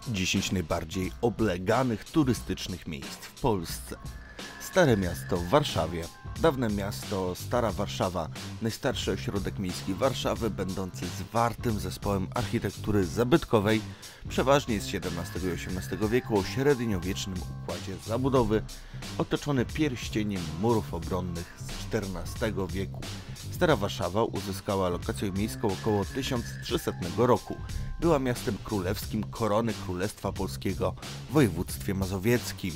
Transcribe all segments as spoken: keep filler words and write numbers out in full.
dziesięć najbardziej obleganych turystycznych miejsc w Polsce. Stare miasto w Warszawie. Dawne miasto Stara Warszawa, najstarszy ośrodek miejski Warszawy, będący zwartym zespołem architektury zabytkowej, przeważnie z siedemnastego i osiemnastego wieku, o średniowiecznym układzie zabudowy, otoczony pierścieniem murów obronnych z czternastego wieku. Stara Warszawa uzyskała lokację miejską około tysiąc trzysetnego roku. Była miastem królewskim korony Królestwa Polskiego w województwie mazowieckim.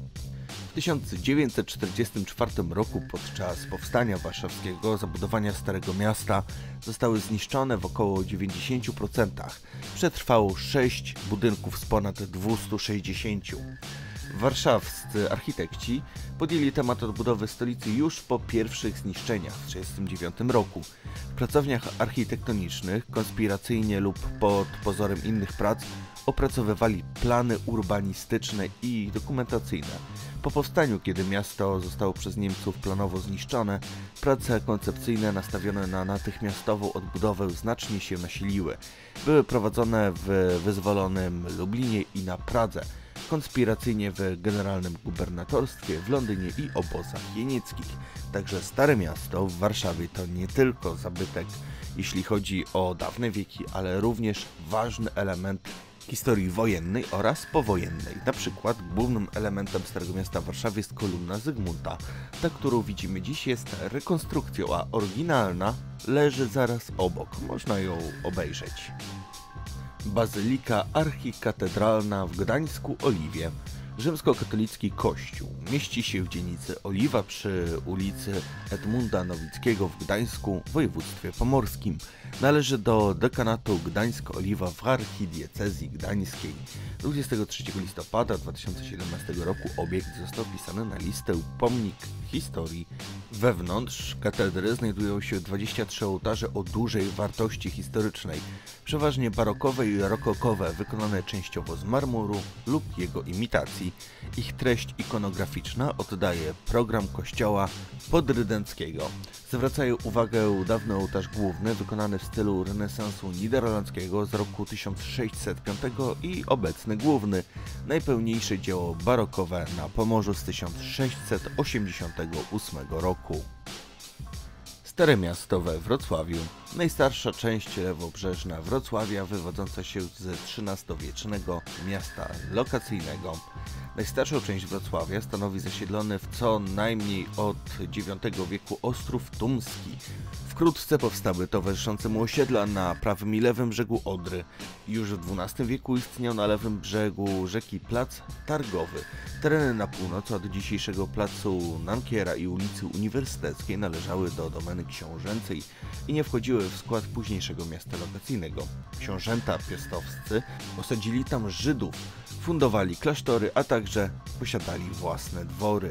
W tysiąc dziewięćset czterdziestym czwartym roku podczas powstania warszawskiego zabudowania Starego Miasta zostały zniszczone w około dziewięćdziesięciu procentach. Przetrwało sześć budynków z ponad dwustu sześćdziesięciu. Warszawscy architekci podjęli temat odbudowy stolicy już po pierwszych zniszczeniach w tysiąc dziewięćset trzydziestym dziewiątym roku. W pracowniach architektonicznych konspiracyjnie lub pod pozorem innych prac opracowywali plany urbanistyczne i dokumentacyjne. Po powstaniu, kiedy miasto zostało przez Niemców planowo zniszczone, prace koncepcyjne nastawione na natychmiastową odbudowę znacznie się nasiliły. Były prowadzone w wyzwolonym Lublinie i na Pradze, konspiracyjnie w Generalnym Gubernatorstwie, w Londynie i obozach jenieckich. Także Stare Miasto w Warszawie to nie tylko zabytek, jeśli chodzi o dawne wieki, ale również ważny element historii wojennej oraz powojennej. Na przykład głównym elementem Starego Miasta w Warszawie jest kolumna Zygmunta. Ta, którą widzimy dziś, jest rekonstrukcją, a oryginalna leży zaraz obok. Można ją obejrzeć. Bazylika archikatedralna w Gdańsku-Oliwie. Rzymskokatolicki kościół mieści się w dzielnicy Oliwa przy ulicy Edmunda Nowickiego w Gdańsku w województwie pomorskim. Należy do dekanatu Gdańsk-Oliwa w archidiecezji gdańskiej. dwudziestego trzeciego listopada dwa tysiące siedemnastego roku obiekt został wpisany na listę Pomnik Historii. Wewnątrz katedry znajdują się dwadzieścia trzy ołtarze o dużej wartości historycznej, przeważnie barokowe i rokokowe, wykonane częściowo z marmuru lub jego imitacji. Ich treść ikonograficzna oddaje program kościoła podrydenckiego. Zwracają uwagę dawny ołtarz główny, wykonany w stylu renesansu niderlandzkiego z roku tysiąc sześćset piątego i obecny główny, najpełniejsze dzieło barokowe na Pomorzu z tysiąc sześćset osiemdziesiątego ósmego roku. Stare Miasto we Wrocławiu. Najstarsza część lewobrzeżna Wrocławia, wywodząca się z trzynastowiecznego miasta lokacyjnego. Najstarszą część Wrocławia stanowi zasiedlony w co najmniej od dziewiątego wieku Ostrów Tumski. Wkrótce powstały towarzyszące mu osiedla na prawym i lewym brzegu Odry. Już w dwunastym wieku istniał na lewym brzegu rzeki plac targowy. Tereny na północ od dzisiejszego placu Nankiera i ulicy Uniwersyteckiej należały do domeny książęcej i nie wchodziły w skład późniejszego miasta lokacyjnego. Książęta piastowscy osadzili tam Żydów, fundowali klasztory, a także posiadali własne dwory.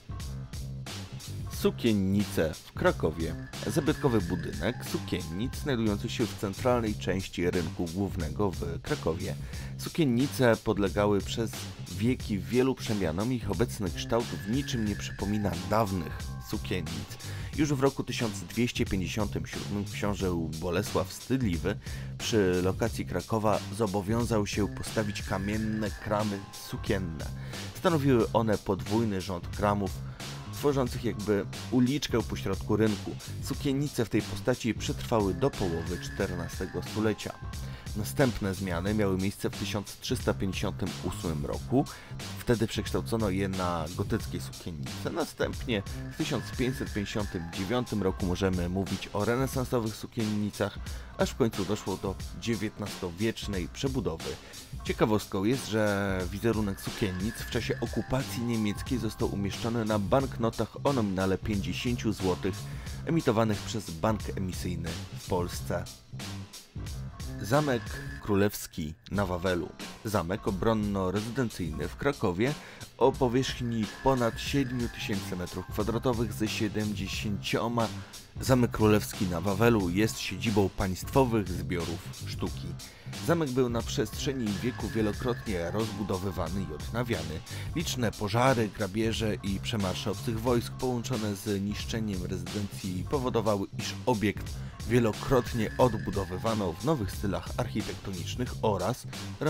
Sukiennice w Krakowie. Zabytkowy budynek sukiennic znajdujący się w centralnej części rynku głównego w Krakowie. Sukiennice podlegały przez wieki wielu przemianom, ich obecny kształt w niczym nie przypomina dawnych sukiennic. Już w roku tysiąc dwieście pięćdziesiątym siódmym książę Bolesław Wstydliwy przy lokacji Krakowa zobowiązał się postawić kamienne kramy sukienne. Stanowiły one podwójny rząd kramów, tworzących jakby uliczkę pośrodku rynku. Sukiennice w tej postaci przetrwały do połowy czternastego stulecia. Następne zmiany miały miejsce w tysiąc trzysta pięćdziesiątym ósmym roku. Wtedy przekształcono je na gotyckie sukiennice. Następnie w tysiąc pięćset pięćdziesiątym dziewiątym roku możemy mówić o renesansowych sukiennicach, aż w końcu doszło do dziewiętnastowiecznej przebudowy. Ciekawostką jest, że wizerunek sukiennic w czasie okupacji niemieckiej został umieszczony na banknotach o nominale pięćdziesiąt złotych emitowanych przez Bank Emisyjny w Polsce. Zamek Królewski na Wawelu. Zamek obronno-rezydencyjny w Krakowie o powierzchni ponad siedem tysięcy metrów kwadratowych ze siedemdziesięcioma. Zamek Królewski na Wawelu jest siedzibą państwowych zbiorów sztuki. Zamek był na przestrzeni wieku wielokrotnie rozbudowywany i odnawiany. Liczne pożary, grabieże i przemarsze obcych wojsk połączone z niszczeniem rezydencji powodowały, iż obiekt wielokrotnie odbudowywano w nowych stylach architektonicznych oraz remontowano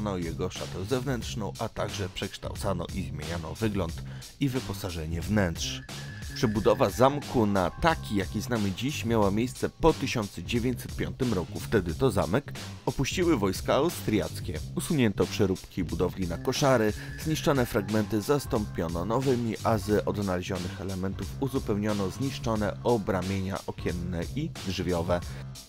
odnowiono jego szatę zewnętrzną, a także przekształcano i zmieniano wygląd i wyposażenie wnętrz. Przebudowa zamku na taki, jaki znamy dziś, miała miejsce po tysiąc dziewięćset piątym roku. Wtedy to zamek opuściły wojska austriackie. Usunięto przeróbki budowli na koszary, zniszczone fragmenty zastąpiono nowymi, a z odnalezionych elementów uzupełniono zniszczone obramienia okienne i drzwiowe.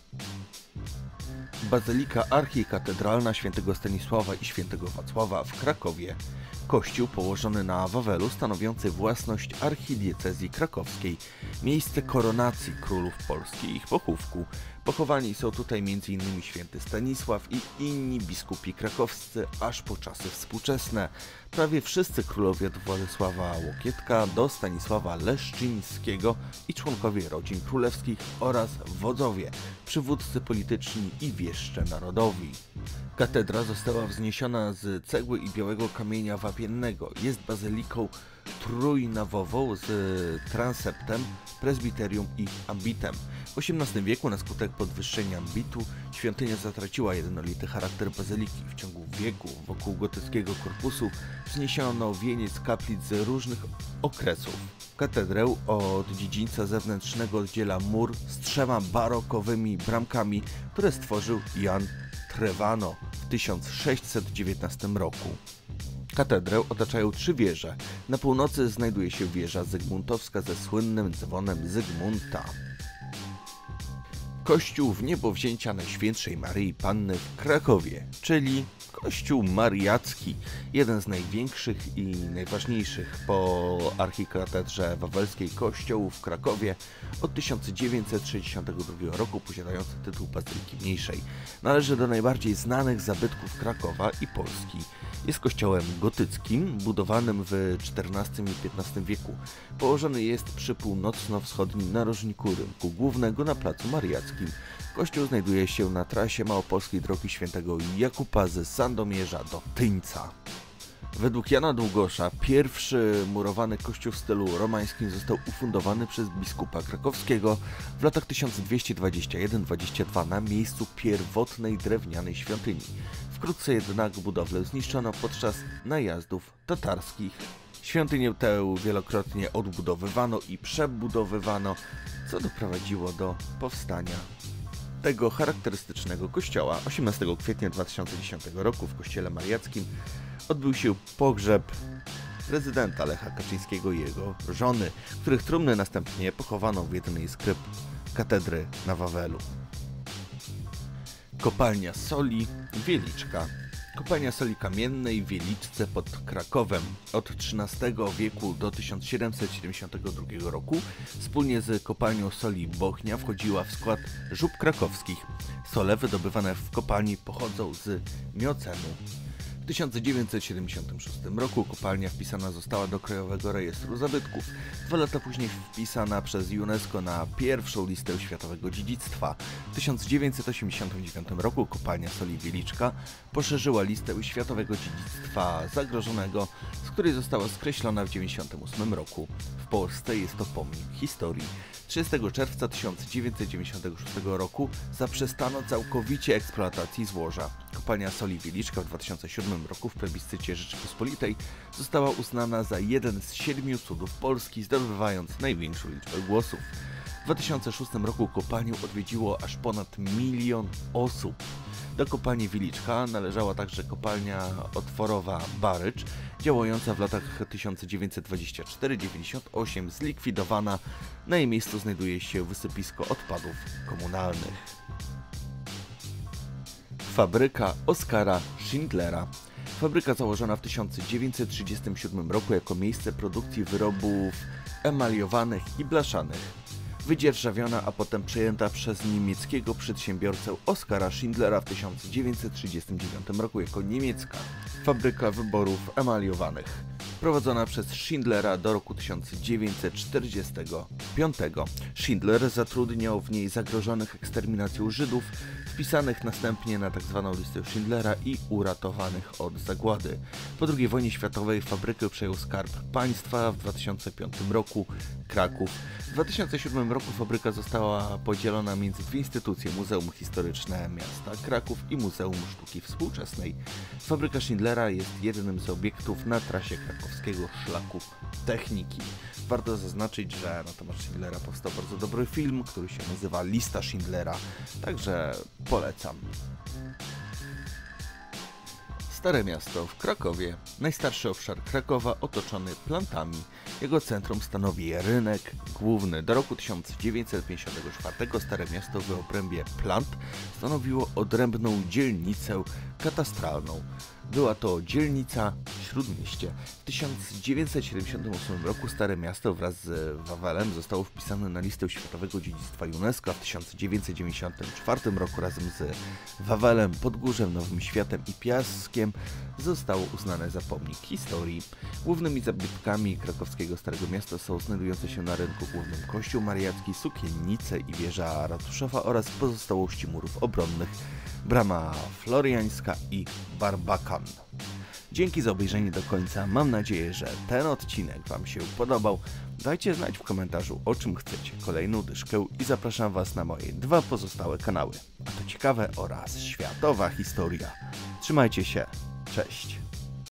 Bazylika archikatedralna świętego Stanisława i świętego Wacława w Krakowie. Kościół położony na Wawelu, stanowiący własność archidiecezji krakowskiej, miejsce koronacji królów Polski i ich pochówku. Pochowani są tutaj między innymi święty Stanisław i inni biskupi krakowscy aż po czasy współczesne. Prawie wszyscy królowie od Władysława Łokietka do Stanisława Leszczyńskiego i członkowie rodzin królewskich oraz wodzowie, przywódcy polityczni i wieszcze narodowi. Katedra została wzniesiona z cegły i białego kamienia wapiennego. Jest bazyliką trójnawową z transeptem, prezbiterium i ambitem. W osiemnastym wieku na skutek podwyższenia ambitu świątynia zatraciła jednolity charakter bazyliki. W ciągu wieku wokół gotyckiego korpusu wzniesiono wieniec kaplic z różnych okresów. Katedrę od dziedzińca zewnętrznego oddziela mur z trzema barokowymi bramkami, które stworzył Jan Trevano w tysiąc sześćset dziewiętnastym roku. Katedrę otaczają trzy wieże. Na północy znajduje się wieża zygmuntowska ze słynnym dzwonem Zygmunta. Kościół Wniebowzięcia Najświętszej Maryi Panny w Krakowie, czyli Kościół Mariacki, jeden z największych i najważniejszych po archikatedrze wawelskiej kościołów w Krakowie od tysiąc dziewięćset sześćdziesiątego drugiego roku, posiadający tytuł bazyliki mniejszej. Należy do najbardziej znanych zabytków Krakowa i Polski. Jest kościołem gotyckim, budowanym w czternastym i piętnastym wieku. Położony jest przy północno-wschodnim narożniku rynku głównego na placu Mariackim. Kościół znajduje się na trasie małopolskiej drogi świętego Jakuba z Sandomierza do Tyńca. Według Jana Długosza pierwszy murowany kościół w stylu romańskim został ufundowany przez biskupa krakowskiego w latach tysiąc dwieście dwadzieścia jeden dwadzieścia dwa na miejscu pierwotnej drewnianej świątyni. Wkrótce jednak budowlę zniszczono podczas najazdów tatarskich. Świątynię tę wielokrotnie odbudowywano i przebudowywano, co doprowadziło do powstania tego charakterystycznego kościoła. osiemnastego kwietnia dwa tysiące dziesiątego roku w kościele mariackim odbył się pogrzeb prezydenta Lecha Kaczyńskiego i jego żony, których trumny następnie pochowano w jednej z kryp katedry na Wawelu. Kopalnia soli Wieliczka. Kopalnia soli kamiennej w Wieliczce pod Krakowem od trzynastego wieku do tysiąc siedemset siedemdziesiątego drugiego roku wspólnie z kopalnią soli Bochnia wchodziła w skład żub krakowskich. Sole wydobywane w kopalni pochodzą z Miocenu. W tysiąc dziewięćset siedemdziesiątym szóstym roku kopalnia wpisana została do Krajowego Rejestru Zabytków. Dwa lata później wpisana przez UNESCO na pierwszą listę światowego dziedzictwa. W tysiąc dziewięćset osiemdziesiątym dziewiątym roku kopalnia soli Wieliczka poszerzyła listę światowego dziedzictwa zagrożonego, z której została skreślona w tysiąc dziewięćset dziewięćdziesiątym ósmym roku. W Polsce jest to pomnik historii. trzydziestego czerwca tysiąc dziewięćset dziewięćdziesiątego szóstego roku zaprzestano całkowicie eksploatacji złoża. Kopalnia soli Wieliczka w dwa tysiące siódmym roku w plebiscycie Rzeczypospolitej została uznana za jeden z siedmiu cudów Polski, zdobywając największą liczbę głosów. W dwa tysiące szóstym roku kopalnię odwiedziło aż ponad milion osób. Do kopalni Wieliczka należała także kopalnia otworowa Barycz, działająca w latach tysiąc dziewięćset dwudziestym czwartym do dziewięćdziesiątego ósmego, zlikwidowana. Na jej miejscu znajduje się wysypisko odpadów komunalnych. Fabryka Oskara Schindlera. Fabryka założona w tysiąc dziewięćset trzydziestym siódmym roku jako miejsce produkcji wyrobów emaliowanych i blaszanych. Wydzierżawiona, a potem przejęta przez niemieckiego przedsiębiorcę Oskara Schindlera w tysiąc dziewięćset trzydziestym dziewiątym roku jako niemiecka fabryka wyborów emaliowanych. Prowadzona przez Schindlera do roku tysiąc dziewięćset czterdziestego piątego. Schindler zatrudniał w niej zagrożonych eksterminacją Żydów w wpisanych następnie na tzw. listę Schindlera i uratowanych od zagłady. Po drugiej wojnie światowej fabrykę przejął Skarb Państwa w dwa tysiące piątym roku, Kraków. W dwa tysiące siódmym roku fabryka została podzielona między dwie instytucje, Muzeum Historyczne Miasta Kraków i Muzeum Sztuki Współczesnej. Fabryka Schindlera jest jednym z obiektów na trasie krakowskiego szlaku techniki. Warto zaznaczyć, że na temat Schindlera powstał bardzo dobry film, który się nazywa Lista Schindlera, także polecam. Stare Miasto w Krakowie, najstarszy obszar Krakowa otoczony plantami. Jego centrum stanowi rynek główny. Do roku tysiąc dziewięćset pięćdziesiątego czwartego Stare Miasto w obrębie plant stanowiło odrębną dzielnicę katastralną. Była to dzielnica Śródmieście. W tysiąc dziewięćset siedemdziesiątym ósmym roku Stare Miasto wraz z Wawelem zostało wpisane na listę Światowego Dziedzictwa UNESCO, a w tysiąc dziewięćset dziewięćdziesiątym czwartym roku razem z Wawelem, Podgórzem, Nowym Światem i Piaskiem zostało uznane za pomnik historii. Głównymi zabytkami krakowskiego Starego Miasta są znajdujące się na rynku głównym Kościół Mariacki, sukiennice i wieża ratuszowa oraz pozostałości murów obronnych, brama floriańska i barbakan. Dzięki za obejrzenie do końca. Mam nadzieję, że ten odcinek Wam się podobał. Dajcie znać w komentarzu, o czym chcecie kolejną dyszkę i zapraszam Was na moje dwa pozostałe kanały. A to ciekawe oraz światowa historia. Trzymajcie się. Cześć.